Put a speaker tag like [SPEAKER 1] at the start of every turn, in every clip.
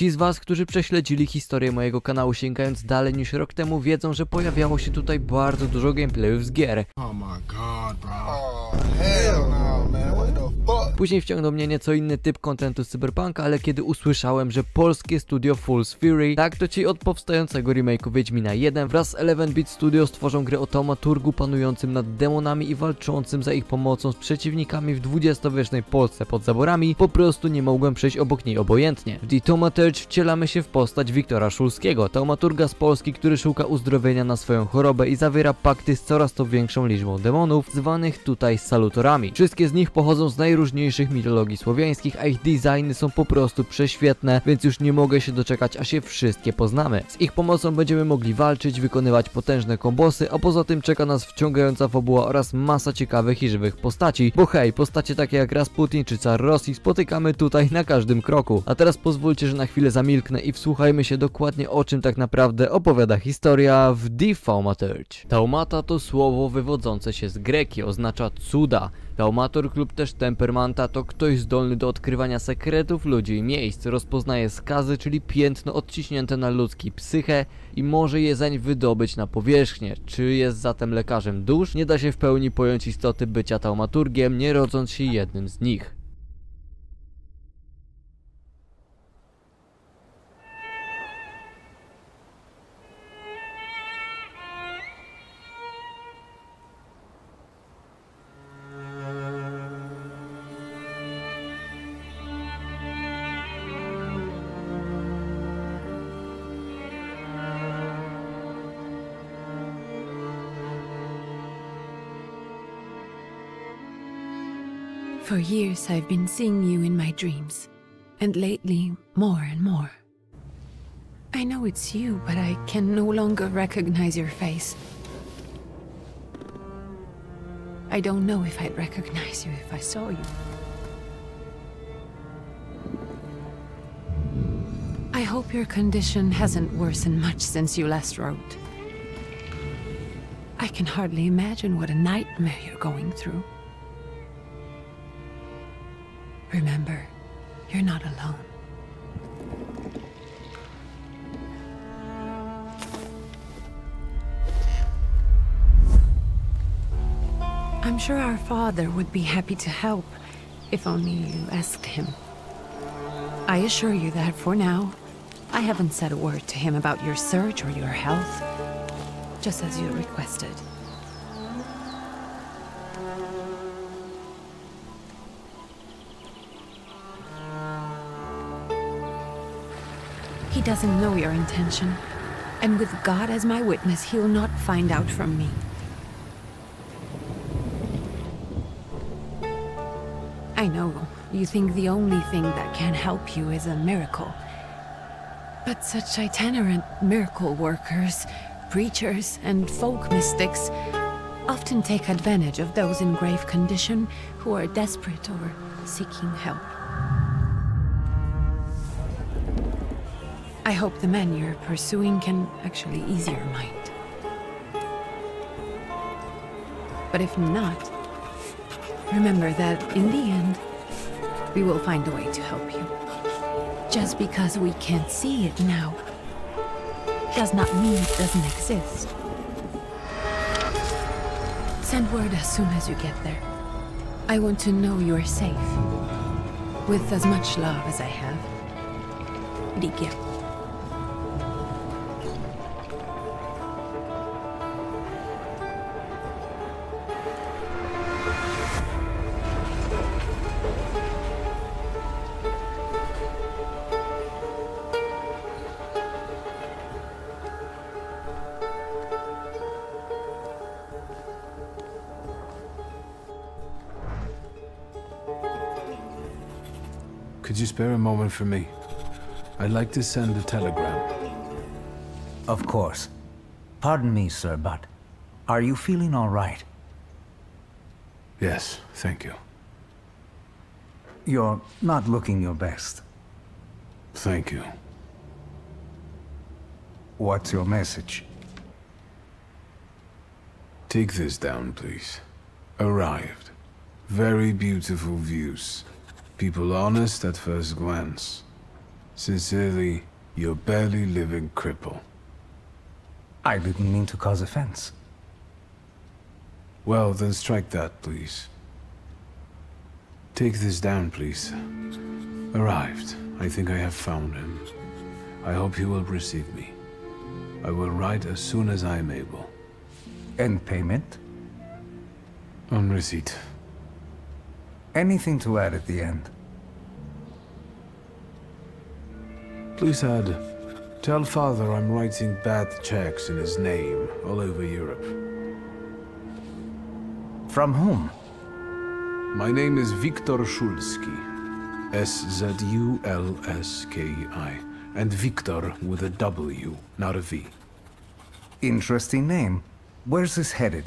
[SPEAKER 1] Ci z was, którzy prześledzili historię mojego kanału sięgając dalej niż rok temu, wiedzą, że pojawiało się tutaj bardzo dużo gameplayów z gier.
[SPEAKER 2] Oh my god, bro. Oh, hell no, man. What the fuck?
[SPEAKER 1] Później wciągnął mnie nieco inny typ kontentu z Cyberpunka, ale kiedy usłyszałem, że polskie studio Fool's Fury, tak to ci od powstającego remake'u Wiedźmina 1 wraz z 11-bit Studio stworzą grę o taumaturgu panującym nad demonami i walczącym za ich pomocą z przeciwnikami w dwudziestowiecznej Polsce pod zaborami, po prostu nie mogłem przejść obok niej obojętnie. W The Thaumaturge wcielamy się w postać Wiktora Szulskiego, taumaturga z Polski, który szuka uzdrowienia na swoją chorobę i zawiera pakty z coraz to większą liczbą demonów, zwanych tutaj salutorami. Wszystkie z nich pochodzą z najróżniejszych mitologii słowiańskich, a ich designy są po prostu prześwietne, więc już nie mogę się doczekać, aż je wszystkie poznamy. Z ich pomocą będziemy mogli walczyć, wykonywać potężne kombosy, a poza tym czeka nas wciągająca fabuła oraz masa ciekawych i żywych postaci, bo hej, postacie takie jak Rasputin czy Car Rosji spotykamy tutaj na każdym kroku. A teraz pozwólcie, że na chwilę zamilknę i wsłuchajmy się dokładnie, o czym tak naprawdę opowiada historia w The Thaumaturge. Taumata to słowo wywodzące się z greki, oznacza cuda. Taumaturg lub też tempermanta to ktoś zdolny do odkrywania sekretów ludzi i miejsc, rozpoznaje skazy, czyli piętno odciśnięte na ludzki psychę i może je zań wydobyć na powierzchnię. Czy jest zatem lekarzem dusz? Nie da się w pełni pojąć istoty bycia taumaturgiem, nie rodząc się jednym z nich.
[SPEAKER 3] For years I've been seeing you in my dreams, and lately more and more. I know it's you, but I can no longer recognize your face. I don't know if I'd recognize you if I saw you. I hope your condition hasn't worsened much since you last wrote. I can hardly imagine what a nightmare you're going through. Remember, you're not alone. I'm sure our father would be happy to help, if only you asked him. I assure you that for now, I haven't said a word to him about your search or your health, just as you requested. He doesn't know your intention, and with God as my witness, he'll not find out from me. I know, you think the only thing that can help you is a miracle. But such itinerant miracle workers, preachers, and folk mystics often take advantage of those in grave condition who are desperate or seeking help. I hope the man you're pursuing can actually ease your mind. But if not, remember that in the end, we will find a way to help you. Just because we can't see it now, does not mean it doesn't exist. Send word as soon as you get there. I want to know you're safe. With as much love as I have. Ligia.
[SPEAKER 4] Could you spare a moment for me? I'd like to send a telegram.
[SPEAKER 5] Of course. Pardon me, sir, but are you feeling all right?
[SPEAKER 4] Yes, thank you.
[SPEAKER 5] You're not looking your best.
[SPEAKER 4] Thank you.
[SPEAKER 5] What's your message?
[SPEAKER 4] Take this down, please. Arrived. Very beautiful views. People honest at first glance. Sincerely, your barely living cripple.
[SPEAKER 5] I didn't mean to cause offense.
[SPEAKER 4] Well, then strike that, please. Take this down, please. Arrived. I think I have found him. I hope he will receive me. I will write as soon as I am able.
[SPEAKER 5] And payment?
[SPEAKER 4] On receipt.
[SPEAKER 5] Anything to add at the end?
[SPEAKER 4] Please add, tell father I'm writing bad checks in his name all over Europe.
[SPEAKER 5] From whom?
[SPEAKER 4] My name is Wiktor Szulski. S-Z-U-L-S-K-I. And Victor with a W, not a V.
[SPEAKER 5] Interesting name. Where's this headed?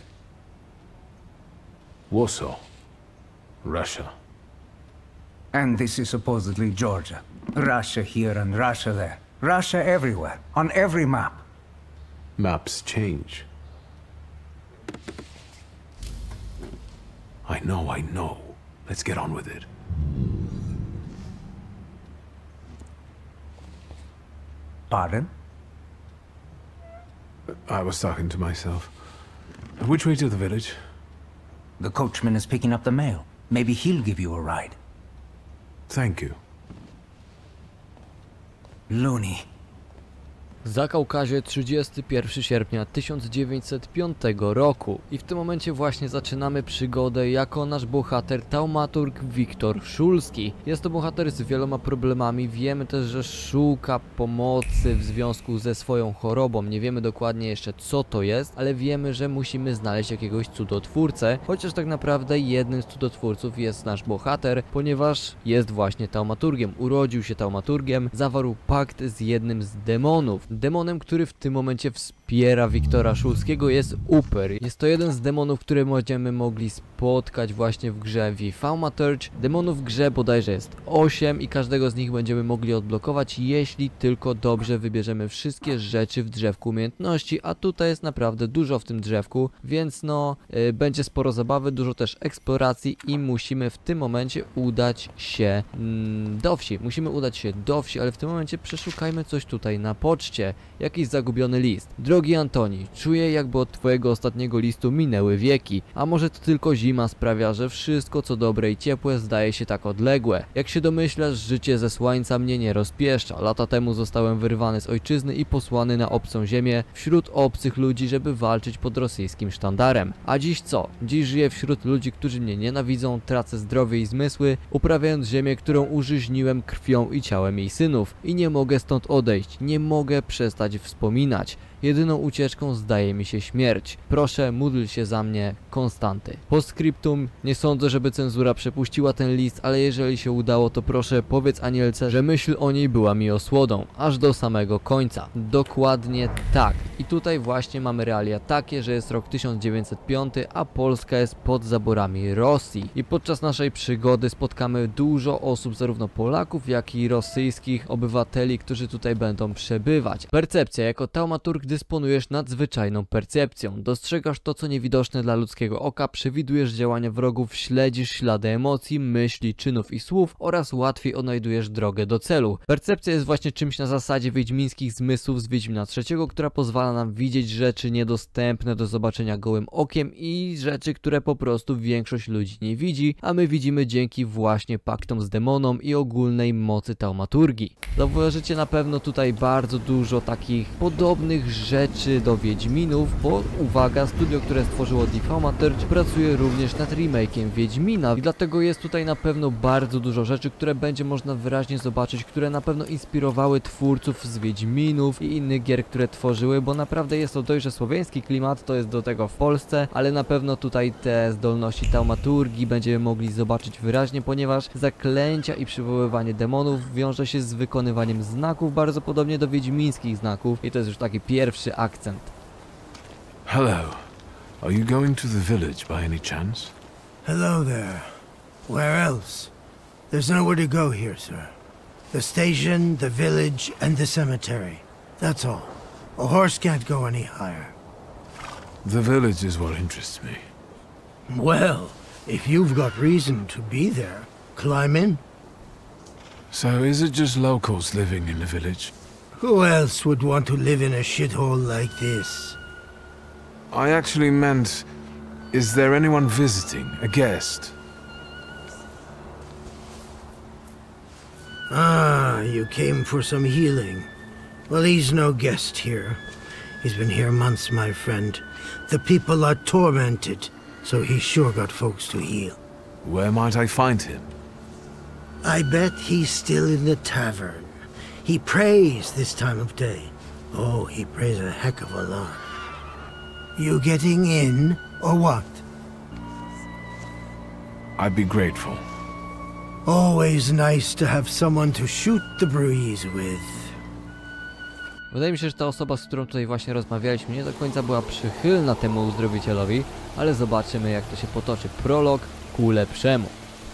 [SPEAKER 4] Warsaw. Russia.
[SPEAKER 5] And this is supposedly Georgia. Russia here and Russia there. Russia everywhere, on every map.
[SPEAKER 4] Maps change. I know. Let's get on with it.
[SPEAKER 5] Pardon?
[SPEAKER 4] I was talking to myself. Which way to the village?
[SPEAKER 5] The coachman is picking up the mail. Maybe he'll give you a ride.
[SPEAKER 4] Thank you.
[SPEAKER 5] Looney.
[SPEAKER 1] Zakaukazie 31 sierpnia 1905 roku i w tym momencie właśnie zaczynamy przygodę jako nasz bohater taumaturg Wiktor Szulski. Jest to bohater z wieloma problemami, wiemy też, że szuka pomocy w związku ze swoją chorobą. Nie wiemy dokładnie jeszcze co to jest, ale wiemy, że musimy znaleźć jakiegoś cudotwórcę, chociaż tak naprawdę jednym z cudotwórców jest nasz bohater, ponieważ jest właśnie taumaturgiem. Urodził się taumaturgiem, zawarł pakt z jednym z demonów. Demonem, który w tym momencie wspiera Wiktora Szulskiego, jest Uper. Jest to jeden z demonów, które będziemy mogli spotkać właśnie w grze V-Thaumaturge. Demonów w grze bodajże jest 8 i każdego z nich będziemy mogli odblokować, jeśli tylko dobrze wybierzemy wszystkie rzeczy w drzewku umiejętności, a tutaj jest naprawdę dużo w tym drzewku, więc no będzie sporo zabawy, dużo też eksploracji i musimy w tym momencie udać się do wsi. Musimy udać się do wsi, ale w tym momencie przeszukajmy coś tutaj na poczcie. Jakiś zagubiony list. Drogi Antoni, czuję, jakby od twojego ostatniego listu minęły wieki, a może to tylko zima sprawia, że wszystko co dobre i ciepłe zdaje się tak odległe. Jak się domyślasz, życie ze słońca mnie nie rozpieszcza. Lata temu zostałem wyrwany z ojczyzny i posłany na obcą ziemię wśród obcych ludzi, żeby walczyć pod rosyjskim sztandarem. A dziś co? Dziś żyję wśród ludzi, którzy mnie nienawidzą, tracę zdrowie i zmysły, uprawiając ziemię, którą użyźniłem krwią i ciałem jej synów. I nie mogę stąd odejść, nie mogę przestać wspominać. Jedyną ucieczką zdaje mi się śmierć. Proszę, módl się za mnie, Konstanty. Postscriptum, nie sądzę, żeby cenzura przepuściła ten list, ale jeżeli się udało, to proszę powiedz Anielce, że myśl o niej była mi osłodą, aż do samego końca. Dokładnie tak. I tutaj właśnie mamy realia takie, że jest rok 1905, a Polska jest pod zaborami Rosji. I podczas naszej przygody spotkamy dużo osób, zarówno Polaków, jak i rosyjskich obywateli, którzy tutaj będą przebywać. Percepcja. Jako taumaturg dysponujesz nadzwyczajną percepcją. Dostrzegasz to, co niewidoczne dla ludzkiego oka, przewidujesz działania wrogów, śledzisz ślady emocji, myśli, czynów i słów oraz łatwiej odnajdujesz drogę do celu. Percepcja jest właśnie czymś na zasadzie wiedźmińskich zmysłów z Wiedźmina III, która pozwala nam widzieć rzeczy niedostępne do zobaczenia gołym okiem i rzeczy, które po prostu większość ludzi nie widzi, a my widzimy dzięki właśnie paktom z demonom i ogólnej mocy taumaturgii. Zauważycie na pewno tutaj bardzo dużo takich podobnych rzeczy do Wiedźminów, bo uwaga, studio, które stworzyło V-Thaumaturge pracuje również nad remake'iem Wiedźmina i dlatego jest tutaj na pewno bardzo dużo rzeczy, które będzie można wyraźnie zobaczyć, które na pewno inspirowały twórców z Wiedźminów i innych gier, które tworzyły, bo naprawdę jest to dość słowiański klimat, to jest do tego w Polsce, ale na pewno tutaj te zdolności taumaturgii będziemy mogli zobaczyć wyraźnie, ponieważ zaklęcia i przywoływanie demonów wiąże się z wykonywaniem znaków, bardzo podobnie do wiedźmińskich znaków i to jest już taki pierwszy akcent.
[SPEAKER 4] Hello. Are you going to the village by any chance?
[SPEAKER 6] Hello there. Where else? There's nowhere to go here, sir. The station, the village, and the cemetery. That's all. A horse can't go any higher.
[SPEAKER 4] The village is what interests me.
[SPEAKER 6] Well, if you've got reason to be there, climb in.
[SPEAKER 4] So is it just locals living in the village?
[SPEAKER 6] Who else would want to live in a shithole like this?
[SPEAKER 4] I actually meant, is there anyone visiting, a guest?
[SPEAKER 6] Ah, you came for some healing. Well, he's no guest here. He's been here months, my friend. The people are tormented, so he's sure got folks to heal.
[SPEAKER 4] Where might I find him?
[SPEAKER 6] I bet he's still in the tavern. He prays this time of day. Oh, he prays a heck of a lot. You getting in, or what?
[SPEAKER 4] I'd be grateful.
[SPEAKER 6] Always nice to have someone to shoot the breeze with.
[SPEAKER 1] Wydaje mi się, że ta osoba, z którą tutaj właśnie rozmawialiśmy, nie do końca była przychylna temu uzdrowicielowi, ale zobaczymy, jak to się potoczy. Prolog ku lepszemu.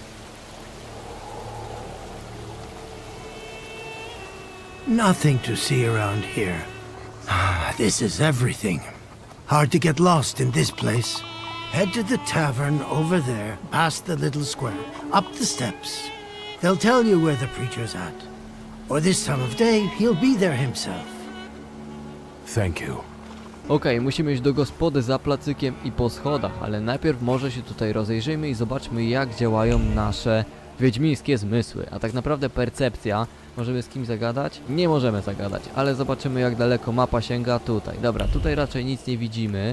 [SPEAKER 6] Nothing to see around here. This is everything. Hard to get lost in this place. Head to the tavern over there, past the little square, up the steps. They'll tell you where the preacher's at. Or this time of day, he'll be there himself.
[SPEAKER 4] Thank you.
[SPEAKER 1] Okej, musimy iść do gospody za placykiem i po schodach, ale najpierw może się tutaj rozejrzyjmy i zobaczmy, jak działają nasze wiedźmińskie zmysły. A tak naprawdę percepcja. Możemy z kimś zagadać? Nie możemy zagadać, ale zobaczymy, jak daleko mapa sięga tutaj. Dobra, tutaj raczej nic nie widzimy.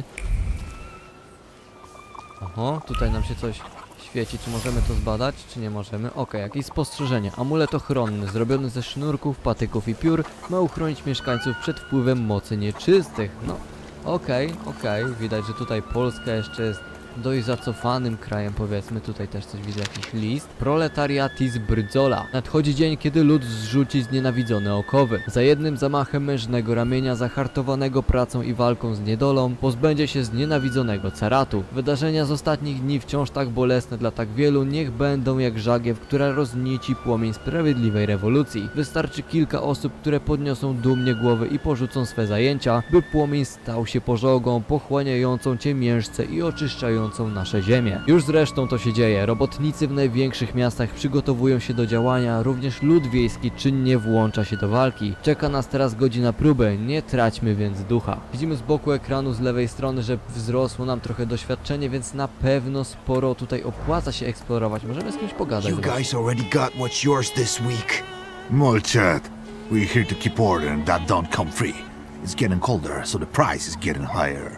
[SPEAKER 1] Oho, tutaj nam się coś świeci. Czy możemy to zbadać, czy nie możemy? Okej, jakieś spostrzeżenie. Amulet ochronny, zrobiony ze sznurków, patyków i piór, ma uchronić mieszkańców przed wpływem mocy nieczystych. No, okej. Widać, że tutaj Polska jeszcze jest dość zacofanym krajem, powiedzmy. Tutaj też coś widzę, jakiś list. Proletariatis Brdzola. Nadchodzi dzień, kiedy lud zrzuci znienawidzone okowy. Za jednym zamachem mężnego ramienia, zahartowanego pracą i walką z niedolą, pozbędzie się znienawidzonego caratu. Wydarzenia z ostatnich dni, wciąż tak bolesne dla tak wielu, niech będą jak żagiew, która roznieci płomień sprawiedliwej rewolucji. Wystarczy kilka osób, które podniosą dumnie głowy i porzucą swe zajęcia, by płomień stał się pożogą, pochłaniającą ciemiężce i oczyszczającą nasze ziemię. Już zresztą to się dzieje. Robotnicy w największych miastach przygotowują się do działania, również lud wiejski czynnie włącza się do walki. Czeka nas teraz godzina próby, nie traćmy więc ducha. Widzimy z boku ekranu z lewej strony, że wzrosło nam trochę doświadczenie, więc na pewno sporo tutaj opłaca się eksplorować. Możemy z kimś pogadać.
[SPEAKER 7] You guys already got what's yours this week. Molchat, we're here to keep order and that don't come free. It's getting colder, so the price is getting higher.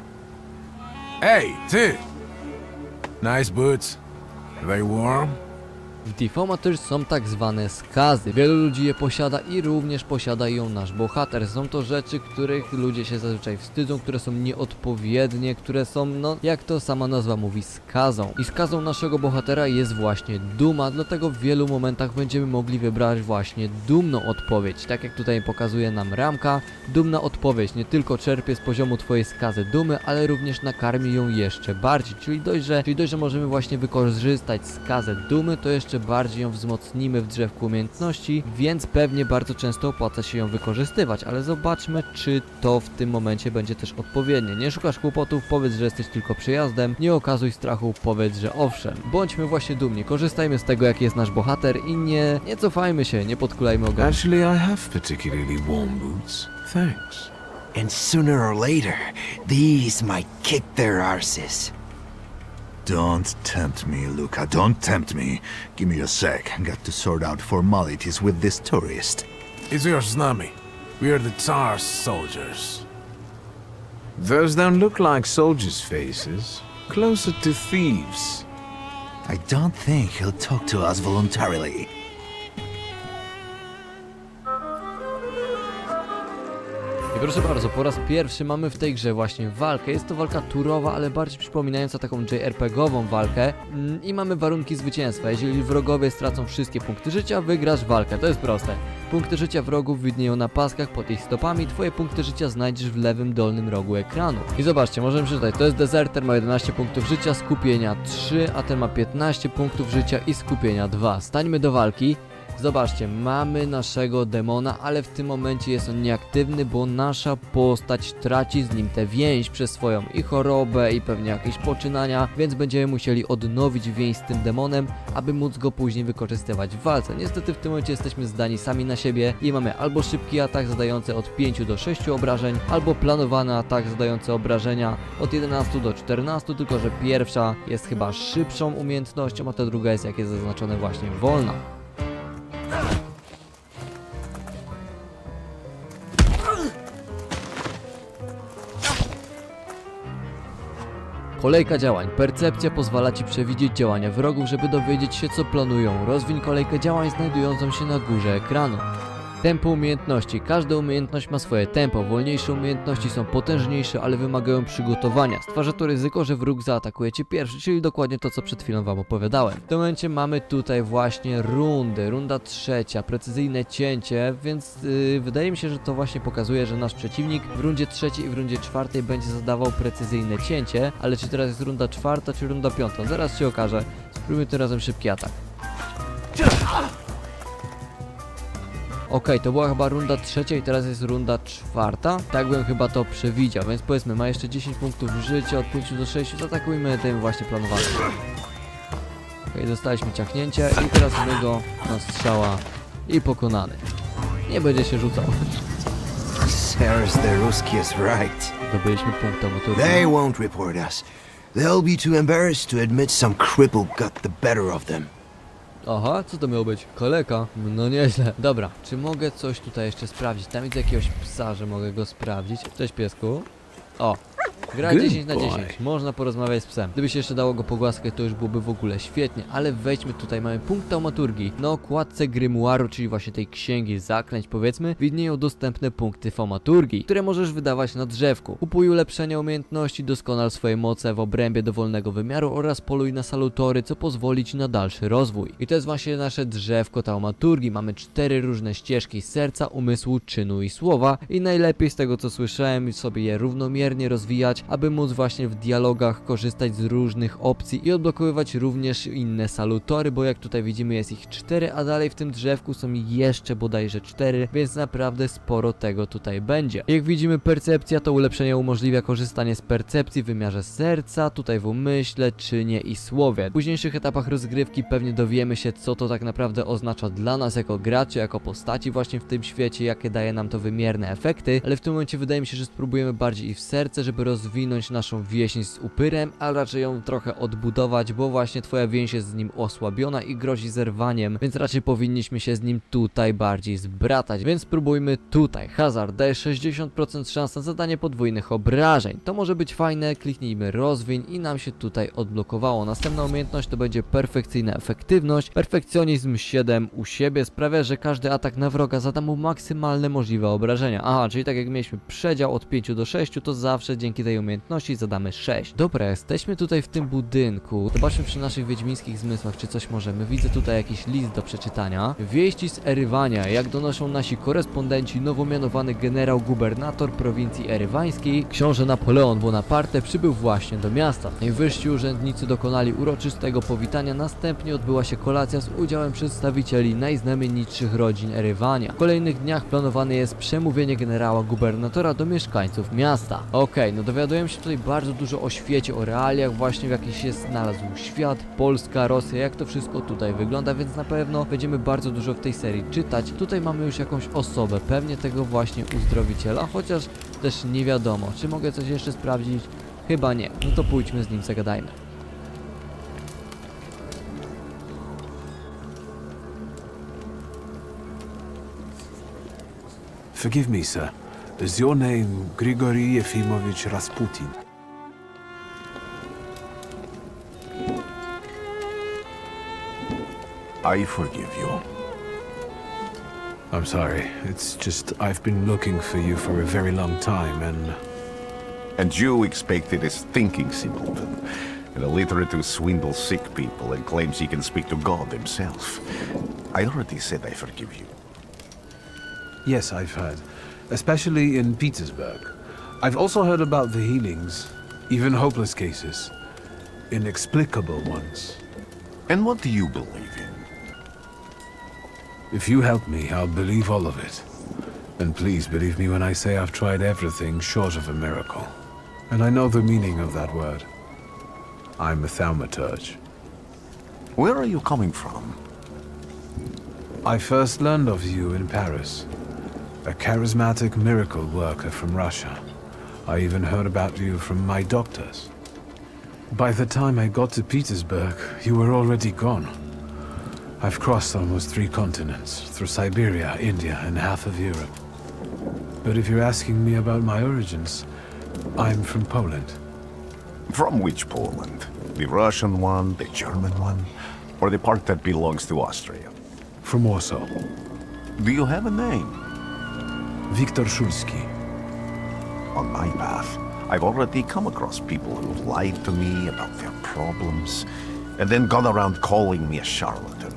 [SPEAKER 4] Hey, ty! Nice boots. Are they warm?
[SPEAKER 1] W Defoe też są tak zwane skazy. Wielu ludzi je posiada i również posiada ją nasz bohater. Są to rzeczy, których ludzie się zazwyczaj wstydzą, które są nieodpowiednie, które są, no jak to sama nazwa mówi, skazą. I skazą naszego bohatera jest właśnie duma, dlatego w wielu momentach będziemy mogli wybrać właśnie dumną odpowiedź. Tak jak tutaj pokazuje nam ramka, dumna odpowiedź nie tylko czerpie z poziomu twojej skazy dumy, ale również nakarmi ją jeszcze bardziej. Czyli dość, że możemy właśnie wykorzystać skazę dumy, to jeszcze bardziej ją wzmocnimy w drzewku umiejętności, więc pewnie bardzo często opłaca się ją wykorzystywać, ale zobaczmy, czy to w tym momencie będzie też odpowiednie. Nie szukasz kłopotów, powiedz, że jesteś tylko przyjazdem, nie okazuj strachu, powiedz, że owszem. Bądźmy właśnie dumni, korzystajmy z tego, jaki jest nasz bohater i nie cofajmy się, nie podkulajmy ogonów.
[SPEAKER 4] Actually, I have particularly warm boots. Thanks.
[SPEAKER 7] And sooner or later, these might kick their arses. Don't tempt me, Luca. Don't tempt me. Give me a sec. I got to sort out formalities with this tourist.
[SPEAKER 4] It's your snummy. We are the Tsar's soldiers. Those don't look like soldiers' faces. Closer to thieves.
[SPEAKER 7] I don't think he'll talk to us voluntarily.
[SPEAKER 1] I proszę bardzo, po raz pierwszy mamy w tej grze właśnie walkę. Jest to walka turowa, ale bardziej przypominająca taką JRPG-ową walkę. I mamy warunki zwycięstwa. Jeżeli wrogowie stracą wszystkie punkty życia, wygrasz walkę. To jest proste. Punkty życia wrogów widnieją na paskach pod ich stopami. Twoje punkty życia znajdziesz w lewym dolnym rogu ekranu. I zobaczcie, możemy przeczytać. To jest Deserter, ma 11 punktów życia, skupienia 3, a ten ma 15 punktów życia i skupienia 2. Stańmy do walki. Zobaczcie, mamy naszego demona, ale w tym momencie jest on nieaktywny, bo nasza postać traci z nim tę więź przez swoją i chorobę, i pewnie jakieś poczynania, więc będziemy musieli odnowić więź z tym demonem, aby móc go później wykorzystywać w walce. Niestety w tym momencie jesteśmy zdani sami na siebie i mamy albo szybki atak zadający od 5 do 6 obrażeń, albo planowany atak zadający obrażenia od 11 do 14, tylko że pierwsza jest chyba szybszą umiejętnością, a ta druga jest, jak jest zaznaczone, właśnie wolna. Kolejka działań. Percepcja pozwala Ci przewidzieć działania wrogów, żeby dowiedzieć się, co planują. Rozwiń kolejkę działań znajdującą się na górze ekranu. Tempo umiejętności. Każda umiejętność ma swoje tempo. Wolniejsze umiejętności są potężniejsze, ale wymagają przygotowania. Stwarza to ryzyko, że wróg zaatakuje Cię pierwszy, czyli dokładnie to, co przed chwilą Wam opowiadałem. W tym momencie mamy tutaj właśnie rundy. Runda trzecia, precyzyjne cięcie, więc wydaje mi się, że to właśnie pokazuje, że nasz przeciwnik w rundzie trzeciej i w rundzie czwartej będzie zadawał precyzyjne cięcie, ale czy teraz jest runda czwarta, czy runda piąta? Zaraz się okaże. Spróbujmy tym razem szybki atak. Okej, to była chyba runda trzecia i teraz jest runda czwarta. Tak bym chyba to przewidział, więc powiedzmy, ma jeszcze 10 punktów życia, od 5 do 6, zaatakujmy tym właśnie planowanym. Okej, dostaliśmy ciachnięcie i teraz my go na strzała i pokonany. Nie będzie się rzucał.
[SPEAKER 8] Seres the Ruski is right.
[SPEAKER 1] Zdobyliśmy punkt amatorski.
[SPEAKER 8] They won't report us. They'll be too embarrassed to admit some cripple got the better of them.
[SPEAKER 1] Aha, co to miało być? Kaleka? No nieźle. Dobra, czy mogę coś tutaj jeszcze sprawdzić? Tam widzę jakiegoś psa, że mogę go sprawdzić. Cześć piesku. O, gra 10 na 10. Można porozmawiać z psem. Gdyby się jeszcze dało go pogłaskać, to już byłoby w ogóle świetnie. Ale wejdźmy tutaj, mamy punkt taumaturgii. Na okładce grymuaru, czyli właśnie tej księgi zaklęć, powiedzmy, widnieją dostępne punkty taumaturgii, które możesz wydawać na drzewku. Kupuj ulepszenia umiejętności, doskonal swoje moce w obrębie dowolnego wymiaru oraz poluj na salutory, co pozwoli ci na dalszy rozwój. I to jest właśnie nasze drzewko taumaturgii. Mamy 4 różne ścieżki serca, umysłu, czynu i słowa i najlepiej z tego, co słyszałem, sobie je równomiernie rozwijać, aby móc właśnie w dialogach korzystać z różnych opcji i odblokowywać również inne salutory, bo jak tutaj widzimy jest ich 4, a dalej w tym drzewku są jeszcze bodajże 4, więc naprawdę sporo tego tutaj będzie. Jak widzimy, percepcja to ulepszenie umożliwia korzystanie z percepcji w wymiarze serca, tutaj w umyśle, czynie i słowie. W późniejszych etapach rozgrywki pewnie dowiemy się, co to tak naprawdę oznacza dla nas jako graczy, jako postaci właśnie w tym świecie, jakie daje nam to wymierne efekty, ale w tym momencie wydaje mi się, że spróbujemy bardziej i w serce, żeby rozwinąć naszą więź z upyrem, a raczej ją trochę odbudować, bo właśnie twoja więź jest z nim osłabiona i grozi zerwaniem, więc raczej powinniśmy się z nim tutaj bardziej zbratać, więc spróbujmy tutaj. Hazard daje 60% szans na zadanie podwójnych obrażeń. To może być fajne, kliknijmy rozwiń i nam się tutaj odblokowało. Następna umiejętność to będzie perfekcyjna efektywność. Perfekcjonizm 7 u siebie sprawia, że każdy atak na wroga zada mu maksymalne możliwe obrażenia. Aha, czyli tak jak mieliśmy przedział od 5 do 6, to zawsze dzięki tej umiejętności zadamy 6. Dobra, jesteśmy tutaj w tym budynku. Zobaczmy przy naszych wiedźmińskich zmysłach, czy coś możemy. Widzę tutaj jakiś list do przeczytania. Wieści z Erywania. Jak donoszą nasi korespondenci, nowo mianowany generał-gubernator prowincji erywańskiej, książę Napoleon Bonaparte, przybył właśnie do miasta. Najwyżsi urzędnicy dokonali uroczystego powitania, następnie odbyła się kolacja z udziałem przedstawicieli najznamienitszych rodzin Erywania. W kolejnych dniach planowane jest przemówienie generała-gubernatora do mieszkańców miasta. Okej, no dowiadujemy się tutaj bardzo dużo o świecie, o realiach właśnie, w jakich się znalazł świat, Polska, Rosja, jak to wszystko tutaj wygląda, więc na pewno będziemy bardzo dużo w tej serii czytać. Tutaj mamy już jakąś osobę, pewnie tego właśnie uzdrowiciela, chociaż też nie wiadomo, czy mogę coś jeszcze sprawdzić? Chyba nie, no to pójdźmy z nim, zagadajmy.
[SPEAKER 4] Forgive me, sir. Is your name Grigory Yefimovich Rasputin?
[SPEAKER 7] I forgive you.
[SPEAKER 4] I'm sorry. It's just I've been looking for you for a very long time,
[SPEAKER 9] And you expected a thinking simpleton, an illiterate who swindles sick people and claims he can speak to God himself. I already said I forgive you.
[SPEAKER 4] Yes, I've heard. Especially in Petersburg. I've also heard about the healings, even hopeless cases. Inexplicable ones.
[SPEAKER 9] And what do you believe in?
[SPEAKER 4] If you help me, I'll believe all of it. And please believe me when I say I've tried everything short of a miracle. And I know the meaning of that word. I'm a thaumaturge.
[SPEAKER 9] Where are you coming from?
[SPEAKER 4] I first learned of you in Paris. A charismatic miracle worker from Russia. I even heard about you from my doctors. By the time I got to Petersburg, you were already gone. I've crossed almost 3 continents, through Siberia, India, and half of Europe. But if you're asking me about my origins, I'm from Poland.
[SPEAKER 9] From which Poland? The Russian one, the German one, or the part that belongs to Austria?
[SPEAKER 4] From Warsaw.
[SPEAKER 9] Do you have a name?
[SPEAKER 4] Wiktor Szulski.
[SPEAKER 9] On my path, I've already come across people who've lied to me about their problems, and then gone around calling me a charlatan.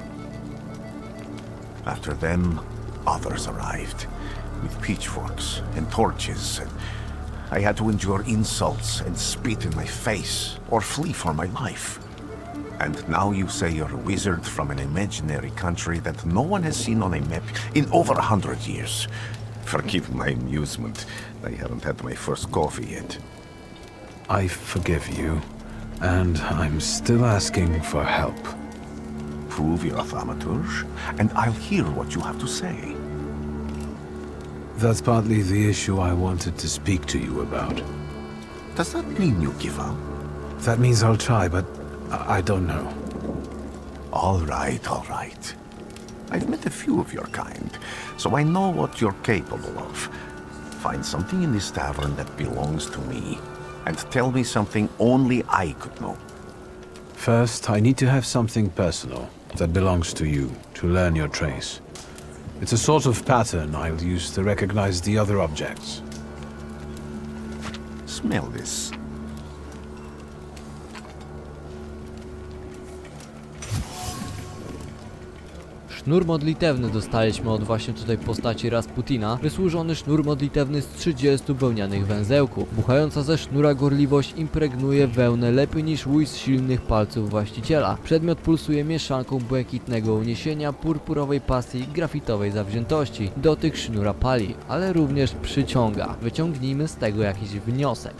[SPEAKER 9] After them, others arrived, with pitchforks and torches, and I had to endure insults and spit in my face, or flee for my life. And now you say you're a wizard from an imaginary country that no one has seen on a map in over 100 years. Forgive my amusement, I haven't had my first coffee yet.
[SPEAKER 4] I forgive you, and I'm still asking for help.
[SPEAKER 9] Prove you're a thaumaturge, and I'll hear what you have to say.
[SPEAKER 4] That's partly the issue I wanted to speak to you about.
[SPEAKER 9] Does that mean you give up?
[SPEAKER 4] That means I'll try, but I don't know.
[SPEAKER 9] All right, all right. I've met a few of your kind, so I know what you're capable of. Find something in this tavern that belongs to me, and tell me something only I could know.
[SPEAKER 4] First, I need to have something personal that belongs to you, to learn your trace. It's a sort of pattern I'll use to recognize the other objects.
[SPEAKER 9] Smell this.
[SPEAKER 1] Sznur modlitewny dostaliśmy od właśnie tutaj postaci Rasputina. Wysłużony sznur modlitewny z 30 wełnianych węzełków. Buchająca ze sznura gorliwość impregnuje wełnę lepiej niż łyż silnych palców właściciela. Przedmiot pulsuje mieszanką błękitnego uniesienia, purpurowej pasji i grafitowej zawziętości. Dotyk sznura pali, ale również przyciąga. Wyciągnijmy z tego jakiś wniosek.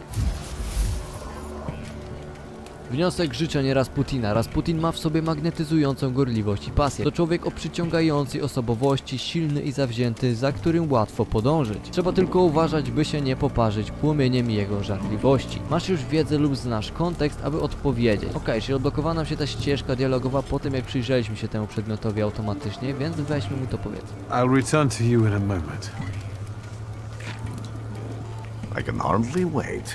[SPEAKER 1] Wniosek: życzenie Rasputina. Rasputin ma w sobie magnetyzującą gorliwość i pasję. To człowiek o przyciągającej osobowości, silny i zawzięty, za którym łatwo podążyć. Trzeba tylko uważać, by się nie poparzyć płomieniem jego żarliwości. Masz już wiedzę lub znasz kontekst, aby odpowiedzieć. Okej, czyli odblokowała nam się ta ścieżka dialogowa po tym, jak przyjrzeliśmy się temu przedmiotowi automatycznie, więc weźmy mu to powiedz.
[SPEAKER 4] I'll return to you in a moment.
[SPEAKER 9] I can hardly wait.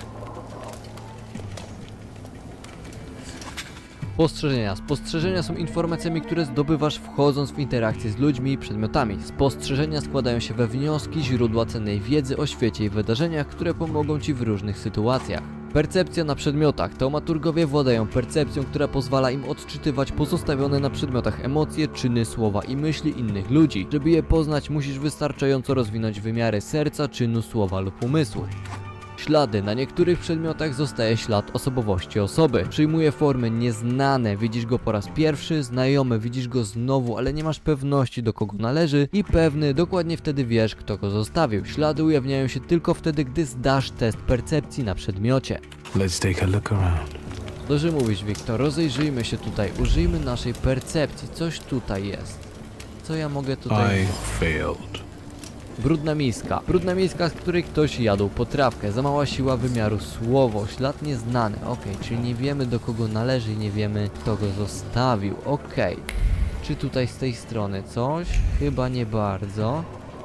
[SPEAKER 1] Spostrzeżenia. Spostrzeżenia są informacjami, które zdobywasz wchodząc w interakcję z ludźmi i przedmiotami. Spostrzeżenia składają się we wnioski, źródła cennej wiedzy o świecie i wydarzeniach, które pomogą Ci w różnych sytuacjach. Percepcja na przedmiotach. Taumaturgowie władają percepcją, która pozwala im odczytywać pozostawione na przedmiotach emocje, czyny, słowa i myśli innych ludzi. Żeby je poznać, musisz wystarczająco rozwinąć wymiary serca, czynu, słowa lub umysłu. Ślady. Na niektórych przedmiotach zostaje ślad osobowości osoby. Przyjmuje formy nieznane, widzisz go po raz pierwszy, znajomy, widzisz go znowu, ale nie masz pewności, do kogo należy, i pewny, dokładnie wtedy wiesz, kto go zostawił. Ślady ujawniają się tylko wtedy, gdy zdasz test percepcji na przedmiocie.
[SPEAKER 4] Let's take a look around.
[SPEAKER 1] Dobrze mówisz, Wiktor, rozejrzyjmy się tutaj, użyjmy naszej percepcji. Coś tutaj jest. Co ja mogę tutaj...
[SPEAKER 4] I failed.
[SPEAKER 1] Brudna miska. Brudna miska, z której ktoś jadł potrawkę. Za mała siła wymiaru, słowo, ślad nieznany. Okej, czyli nie wiemy, do kogo należy i nie wiemy, kto go zostawił. Okej. Czy tutaj z tej strony coś? Chyba nie bardzo.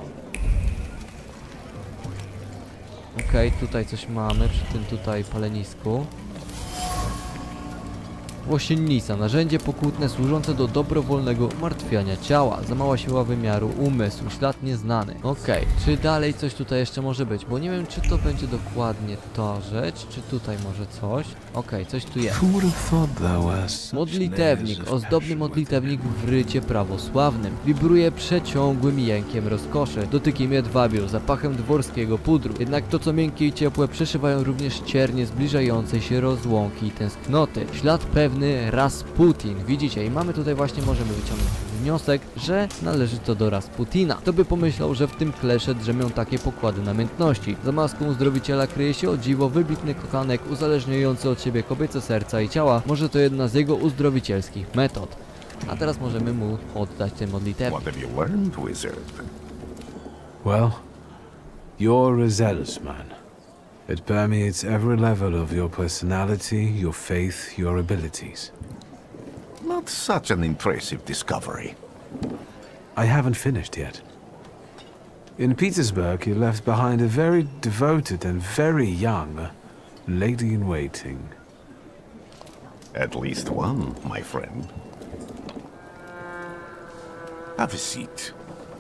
[SPEAKER 1] Okej, tutaj coś mamy przy tym tutaj palenisku. Włosiennica, narzędzie pokutne służące do dobrowolnego umartwiania ciała. Za mała siła wymiaru, umysł, ślad nieznany. Okej, czy dalej coś tutaj jeszcze może być? Bo nie wiem, czy to będzie dokładnie ta rzecz, czy tutaj może coś. Okej, coś tu jest. Modlitewnik, ozdobny modlitewnik w rycie prawosławnym. Wibruje przeciągłym jękiem rozkoszy. Dotykiem jedwabiu, zapachem dworskiego pudru. Jednak to, co miękkie i ciepłe, przeszywają również ciernie zbliżającej się rozłąki i tęsknoty. Ślad pewny Rasputin. Widzicie, i mamy tutaj właśnie, możemy wyciągnąć wniosek, że należy to do Rasputina. Kto by pomyślał, że w tym klesze drzemią takie pokłady namiętności. Za maską uzdrowiciela kryje się o dziwo wybitny kochanek uzależniający od siebie kobiece serca i ciała. Może to jedna z jego uzdrowicielskich metod. A teraz możemy mu oddać tę modlitewę.
[SPEAKER 9] What have you learned, wizard?
[SPEAKER 4] Well, you're a zealous man. It permeates every level of your personality, your faith, your abilities.
[SPEAKER 9] Not such an impressive discovery.
[SPEAKER 4] I haven't finished yet. In Petersburg, you left behind a very devoted and very young lady-in-waiting.
[SPEAKER 9] At least one, my friend. Have a seat.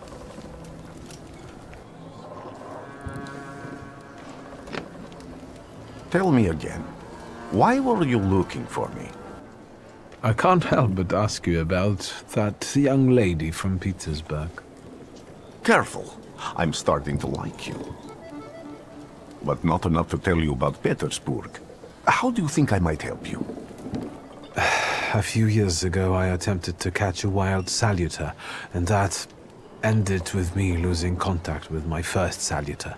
[SPEAKER 9] Tell me again, why were you looking for me?
[SPEAKER 4] I can't help but ask you about that young lady from Petersburg.
[SPEAKER 9] Careful, I'm starting to like you. But not enough to tell you about Petersburg. How do you think I might help you?
[SPEAKER 4] A few years ago, I attempted to catch a wild saluter, and that ended with me losing contact with my first saluter.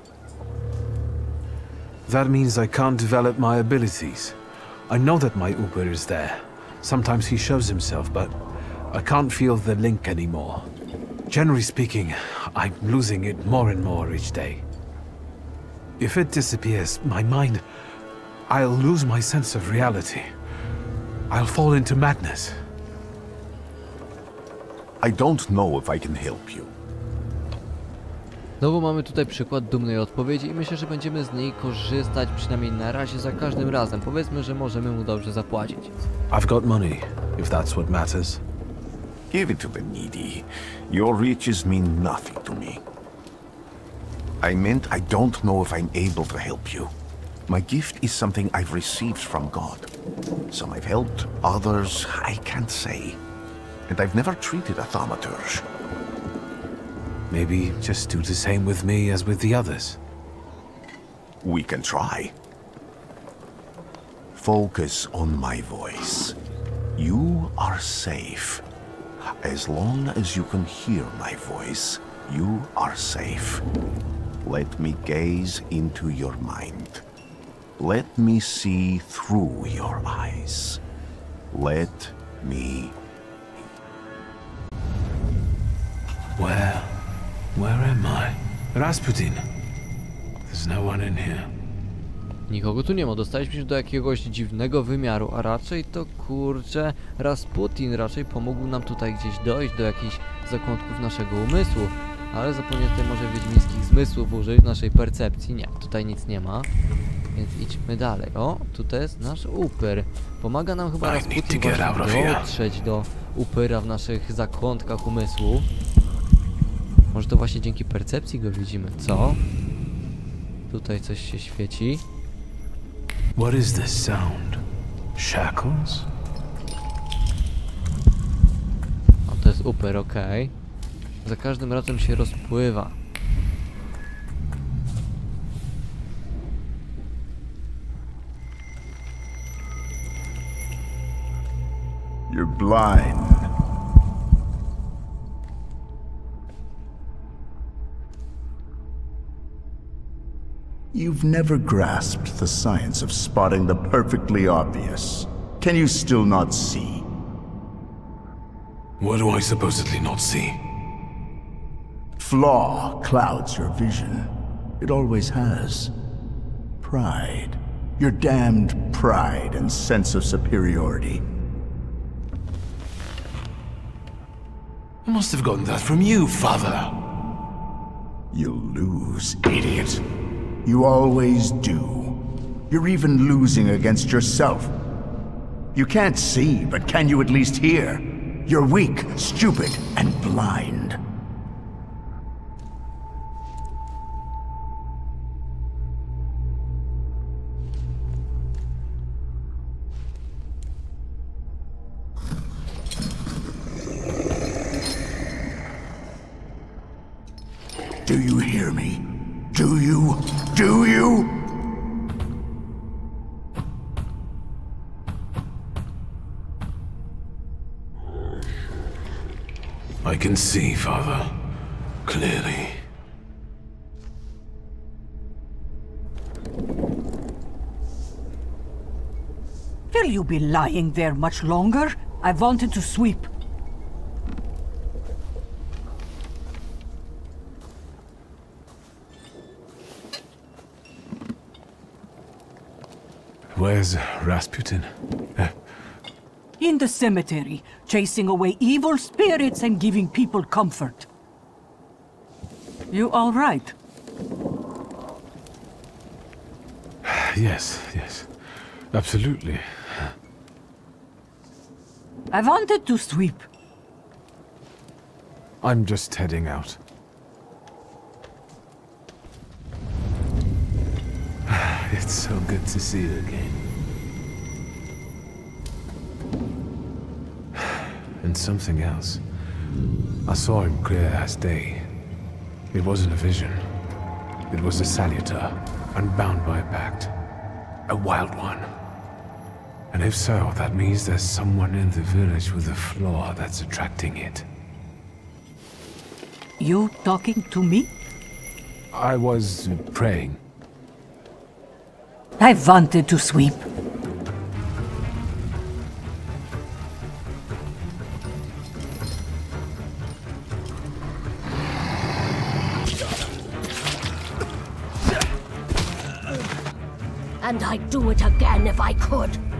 [SPEAKER 4] That means I can't develop my abilities. I know that my Uber is there. Sometimes he shows himself, but I can't feel the link anymore. Generally speaking, I'm losing it more and more each day. If it disappears, my mind... I'll lose my sense of reality. I'll fall into madness.
[SPEAKER 9] I don't know if I can help you.
[SPEAKER 1] Znowu mamy tutaj przykład dumnej odpowiedzi i myślę, że będziemy z niej korzystać przynajmniej na razie za każdym razem. Powiedzmy, że możemy mu dobrze zapłacić.
[SPEAKER 4] I've got money, if that's what matters.
[SPEAKER 9] Give it to the needy. Your riches mean nothing to me. I meant I don't know if I'm able to help you. My gift is something I've received from God. Some I've helped, others I can't say. And I've never treated a thaumaturge.
[SPEAKER 4] Maybe just do the same with me as with the others.
[SPEAKER 9] We can try. Focus on my voice. You are safe. As long as you can hear my voice, you are safe. Let me gaze into your mind. Let me see through your eyes. Let me...
[SPEAKER 4] Where am I? Rasputin. There's no one in here.
[SPEAKER 1] Nikogo tu nie ma, dostaliśmy się do jakiegoś dziwnego wymiaru, a raczej to kurczę Rasputin raczej pomógł nam tutaj gdzieś dojść do jakichś zakątków naszego umysłu. Ale zapomnieć tutaj może wiedźmińskich zmysłów użyć, naszej percepcji. Nie, tutaj nic nie ma. Więc idźmy dalej. O, tutaj jest nasz upyr. Pomaga nam chyba Rasputin właśnie dotrzeć do upyra w naszych zakątkach umysłu. Może to właśnie dzięki percepcji go widzimy, co? Tutaj coś się świeci.
[SPEAKER 4] What is this sound? Shackles?
[SPEAKER 1] O, to jest upyr, okej. Za każdym razem się rozpływa.
[SPEAKER 7] You're blind. You've never grasped the science of spotting the perfectly obvious. Can you still not see?
[SPEAKER 4] What do I supposedly not see?
[SPEAKER 7] Flaw clouds your vision. It always has. Pride. Your damned pride and sense of superiority.
[SPEAKER 4] I must have gotten that from you, father.
[SPEAKER 7] You'll lose, idiot. You always do. You're even losing against yourself. You can't see, but can you at least hear? You're weak, stupid, and blind. Do you hear me? Do you? Do you?
[SPEAKER 4] I can see, Father. Clearly.
[SPEAKER 10] Will you be lying there much longer? I wanted to sweep.
[SPEAKER 4] Where's Rasputin?
[SPEAKER 10] In the cemetery, chasing away evil spirits and giving people comfort. You all right?
[SPEAKER 4] Yes. Absolutely.
[SPEAKER 10] I wanted to sweep.
[SPEAKER 4] I'm just heading out. It's so good to see you again. And something else. I saw him clear as day. It wasn't a vision. It was a saluter, unbound by a pact. A wild one. And if so, that means there's someone in the village with a flaw that's attracting it.
[SPEAKER 10] You talking to me?
[SPEAKER 4] I was praying.
[SPEAKER 10] I wanted to sweep.
[SPEAKER 11] And I'd do it again if I could.